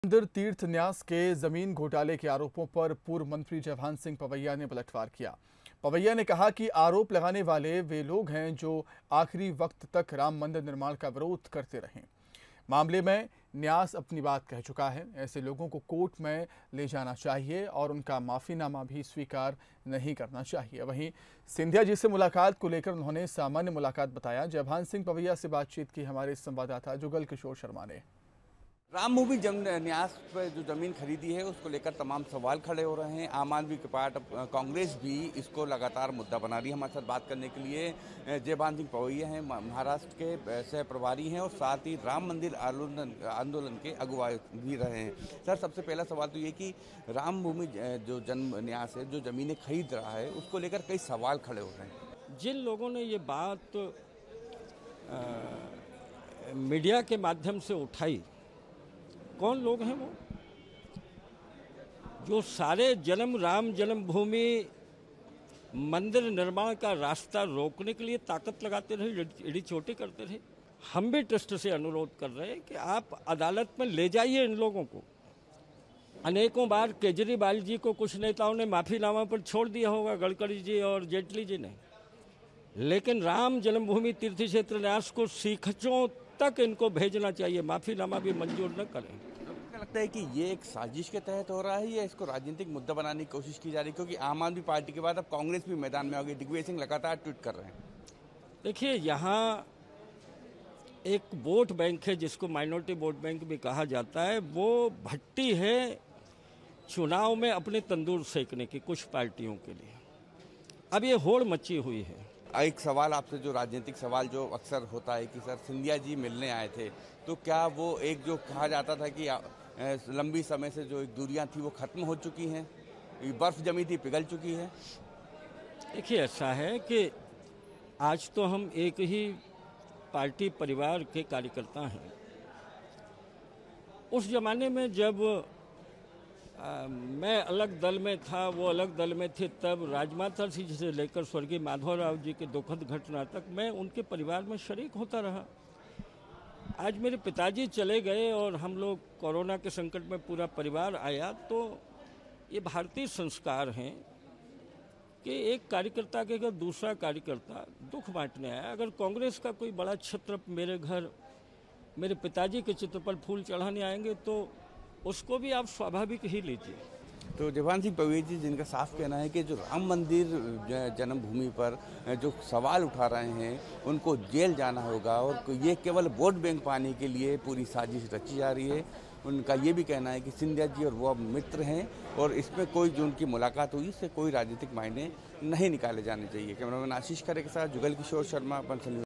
मंदिर तीर्थ न्यास के जमीन घोटाले के आरोपों पर पूर्व मंत्री जयभान सिंह पवैया ने पलटवार किया। पवैया ने कहा कि आरोप लगाने वाले वे लोग हैं जो आखिरी वक्त तक राम मंदिर निर्माण का विरोध करते रहे। मामले में न्यास अपनी बात कह चुका है। ऐसे लोगों को कोर्ट में ले जाना चाहिए और उनका माफीनामा भी स्वीकार नहीं करना चाहिए। वहीं सिंधिया जी से मुलाकात को लेकर उन्होंने सामान्य मुलाकात बताया। जयभान सिंह पवैया से बातचीत की हमारे संवाददाता जुगल किशोर शर्मा ने। रामभूमि न्यास पर जो जमीन खरीदी है उसको लेकर तमाम सवाल खड़े हो रहे हैं। आम आदमी पार्टी कांग्रेस भी इसको लगातार मुद्दा बना रही है। हमारे साथ बात करने के लिए जयभान सिंह पवैया हैं, महाराष्ट्र के सह प्रभारी हैं और साथ ही राम मंदिर आंदोलन के अगुवा भी रहे हैं। सर, सबसे पहला सवाल तो ये कि रामभूमि जो जन्म न्यास है, जो जमीनें खरीद रहा है, उसको लेकर कई सवाल खड़े हो रहे हैं। जिन लोगों ने ये बात मीडिया के माध्यम से उठाई, कौन लोग हैं वो? जो सारे राम जन्मभूमि मंदिर निर्माण का रास्ता रोकने के लिए ताकत लगाते रहे, एड़ी चोटी करते रहे। हम भी ट्रस्ट से अनुरोध कर रहे हैं कि आप अदालत में ले जाइए इन लोगों को। अनेकों बार केजरीवाल जी को कुछ नेताओं ने माफीनामा पर छोड़ दिया होगा, गडकरी जी और जेटली जी ने, लेकिन राम जन्मभूमि तीर्थ क्षेत्र न्यास को सीखचों तक इनको भेजना चाहिए, माफीनामा भी मंजूर न करें। लगता है कि ये एक साजिश के तहत हो रहा है या इसको राजनीतिक मुद्दा बनाने की कोशिश की जा रही है? क्योंकि आम आदमी पार्टी के बाद अब कांग्रेस भी मैदान में आ गई। दिग्विजय सिंह लगातार ट्वीट कर रहे हैं। देखिए, यहाँ एक वोट बैंक है जिसको माइनॉरिटी वोट बैंक भी कहा जाता है। वो भट्टी है चुनाव में अपने तंदूर सेकने की कुछ पार्टियों के लिए। अब ये होड़ मची हुई है। एक सवाल आपसे, जो राजनीतिक सवाल जो अक्सर होता है कि सर सिंधिया जी मिलने आए थे, तो क्या वो एक जो कहा जाता था कि लंबी समय से जो एक दूरियां थी वो खत्म हो चुकी हैं, बर्फ जमी थी पिघल चुकी है? देखिए, ऐसा है कि आज तो हम एक ही पार्टी परिवार के कार्यकर्ता हैं। उस जमाने में जब मैं अलग दल में था, वो अलग दल में थे, तब राजमाता जी से लेकर स्वर्गीय माधवराव जी के दुखद घटना तक मैं उनके परिवार में शरीक होता रहा। आज मेरे पिताजी चले गए और हम लोग कोरोना के संकट में पूरा परिवार आया, तो ये भारतीय संस्कार हैं कि एक कार्यकर्ता के अगर दूसरा कार्यकर्ता दुख बांटने आया, अगर कांग्रेस का कोई बड़ा छत्र मेरे घर मेरे पिताजी के चित्र पर फूल चढ़ाने आएंगे तो उसको भी आप स्वाभाविक ही लीजिए। तो जयभान सिंह पवैया जी, जिनका साफ कहना है कि जो राम मंदिर जन्मभूमि पर जो सवाल उठा रहे हैं उनको जेल जाना होगा और ये केवल वोट बैंक पाने के लिए पूरी साजिश रची जा रही है। उनका ये भी कहना है कि सिंधिया जी और वो अब मित्र हैं और इसमें कोई जो उनकी मुलाकात हुई इससे कोई राजनीतिक मायने नहीं निकाले जाने चाहिए। कैमरामैन आशीष खरे के साथ जुगल किशोर शर्मा, अपन।